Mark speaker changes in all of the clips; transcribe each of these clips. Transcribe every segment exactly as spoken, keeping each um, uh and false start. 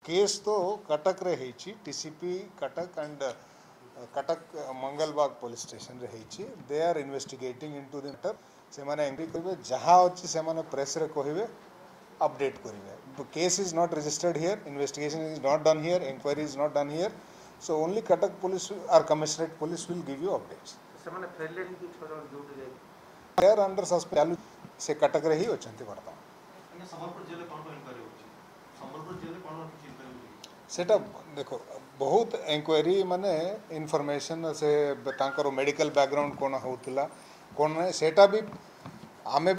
Speaker 1: Case तो कटक रे हेची DCP Cuttack and Cuttack Mangalbag police station रे हेची they are investigating into the matter से माने एंट्री करबे जहां अछि से माने प्रेस रे कहिबे अपडेट करिवे case is not registered here investigation is not done here inquiry is not done here so only Cuttack police or commissionerate police will give you updates
Speaker 2: semane failure ki chhora duty le
Speaker 1: they are under suspicion se Cuttack re hi ochanti barta
Speaker 2: ane sambalpur jail kon kon inquiry hochi sambalpur jail kon kon किछि inquiry होछि
Speaker 1: सेटा देखो बहुत inquiry माने information से तांकर medical background कोन होतला कोन सेटा भी आमे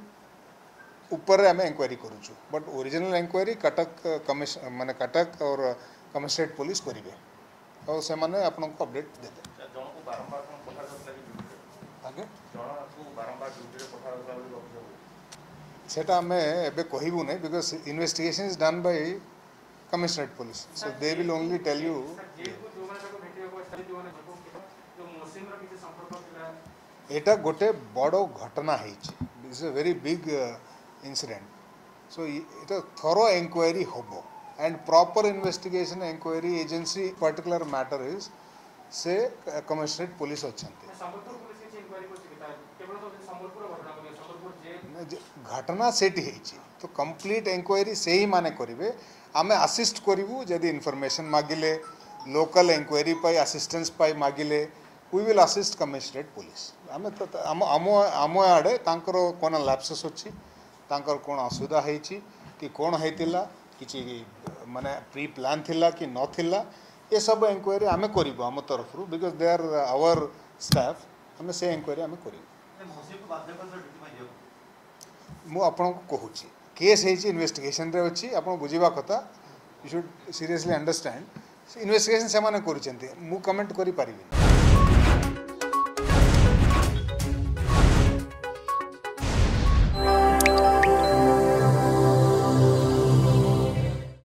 Speaker 1: ऊपर आमे इंक्वायरी करूछु but original inquiry Cuttack commission माने कटक और कमिश्नरेट पुलिस करिवे और से माने आपन को अपडेट देते
Speaker 2: जण को बारंबार कोन पठा जातला कि
Speaker 1: आगे
Speaker 2: जण को बारंबार ड्यूटी रे पठा जातला कि अभियोग
Speaker 1: सेटा हमें एबे कहिबु नै because investigation is done by commissionerate police so they will only tell you
Speaker 2: जेल को जो माने को भेटियो को स्थिति जो माने जो मोसिम रो किछि संपर्क थिला
Speaker 1: एटा गोटे बड़ो घटना हेछि this is a very big incident so इटा थरो इंक्वायरी होबो and proper investigation inquiry agency particular matter is से कमिश्नरेट पुलिस अच्छंती
Speaker 2: संबलपुर पुलिस की इंक्वायरी को चिकिता केवल तो संबलपुर घटना को संबलपुर जेल
Speaker 1: घटना सेठी हेछि तो कंप्लीट इंक्वायरी से ही माने करिवे आमे असिस्ट करिवु यदि इन्फॉर्मेशन मागिले लोकल इंक्वायरी पाई असिस्टेंस पाई मागिले we will assist commissionerate police आमे तो आम आम आम आडे तांकर कोन लैप्सेस अछि तांकर कोन असुविधा हेछि कि कोन हेतिला किछि माने प्री प्लान थिला कि न थिला ये सब इंक्वायरी आमे करिवो हम तरफ रु because they are our staff हमें से इंक्वायरी आमे करिवो
Speaker 2: मोसिम को बाध्य कर ड्यूटी में दियो
Speaker 1: मु आपन को कहूची केस हेची इन्वेस्टिगेशन रे अछि आपन बुझिबा कथा you should seriously understand investigation से माने करिसेंती मु कमेंट करि परिबे।